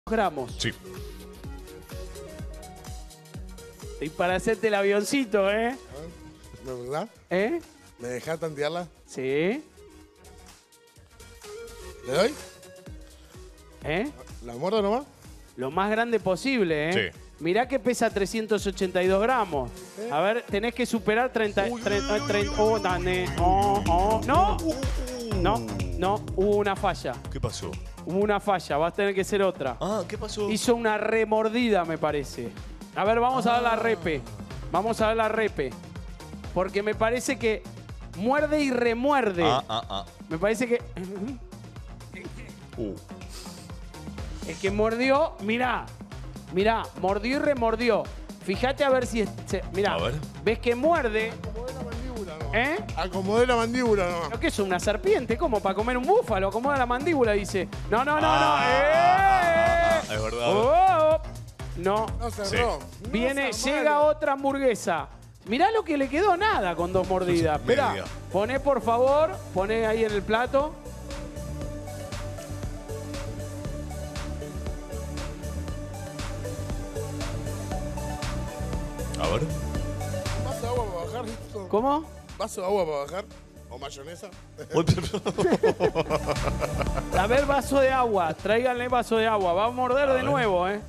gramos. Sí. Y para hacerte el avioncito, ¿eh? ¿De verdad? ¿Eh? ¿Me dejas tantearla? Sí. ¿Le doy? ¿Eh? ¿La muerdo nomás? Lo más grande posible, ¿eh? Sí. Mirá que pesa 382 gramos. A ver, tenés que superar 30... Oh, Dane. Oh. ¡No! No, hubo una falla. ¿Qué pasó? Hubo una falla, va a tener que ser otra. Ah, ¿qué pasó? Hizo una remordida, me parece. A ver, vamos a ver la repe. Vamos a ver la repe. Porque me parece que muerde y remuerde. Me parece que... Es que mordió, mirá, mordió y remordió. Fíjate a ver si... Mirá, A ver. ¿ves que muerde? Acomodé la mandíbula nomás. ¿Eh? Acomodé la mandíbula nomás. ¿Lo que es una serpiente? ¿Cómo? ¿Para comer un búfalo? Acomoda la mandíbula, dice. No. Es verdad. Oh, no. No cerró. Sí. Llega otra hamburguesa. Mirá lo que le quedó, nada con dos mordidas. Esperá, Media. poné por favor, poné ahí en el plato. A ver. ¿Vaso de agua para bajar? Listo. ¿Cómo? ¿Vaso de agua para bajar? ¿O mayonesa? A ver, vaso de agua. Tráiganle vaso de agua. Va a morder de nuevo, ¿eh?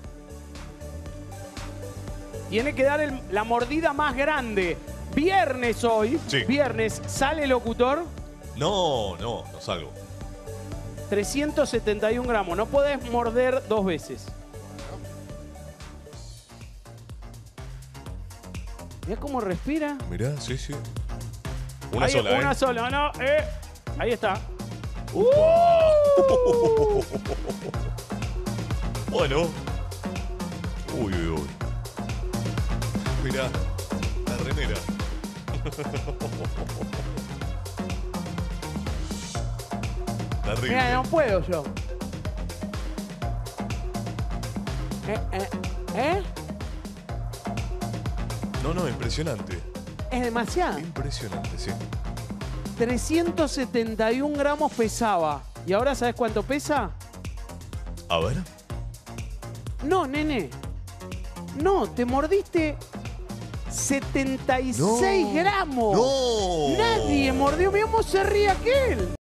Tiene que dar la mordida más grande. Viernes hoy. Sí. Viernes. ¿Sale locutor? No salgo. 371 gramos. No podés morder dos veces. Mirá cómo respira. Mirá, sí. Una Ahí, sola, Una ¿eh? sola, no. Ahí está. Bueno. Uy. Mirá, la remera. Terrible. Mira, no puedo yo. No, impresionante. Es demasiado. Impresionante, sí. 371 gramos pesaba. ¿Y ahora sabes cuánto pesa? A ver. No, nene. No, te mordiste 76 gramos. No. Nadie mordió. Mirá cómo se ríe aquel.